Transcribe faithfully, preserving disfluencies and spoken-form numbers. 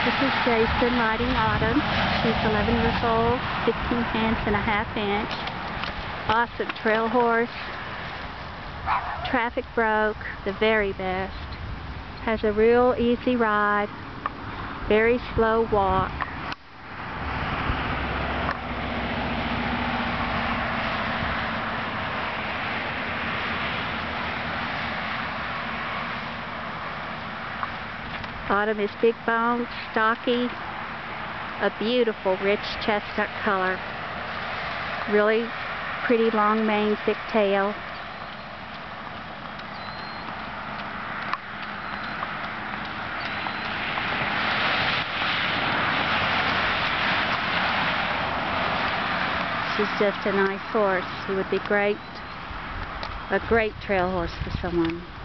This is Jason riding Autumn. She's eleven years old, fifteen hands and a half inch. Awesome trail horse. Traffic broke, the very best. Has a real easy ride, very slow walk. Autumn is big boned, stocky, a beautiful rich chestnut color. Really pretty long mane, thick tail. She's just a nice horse. She would be great, a great trail horse for someone.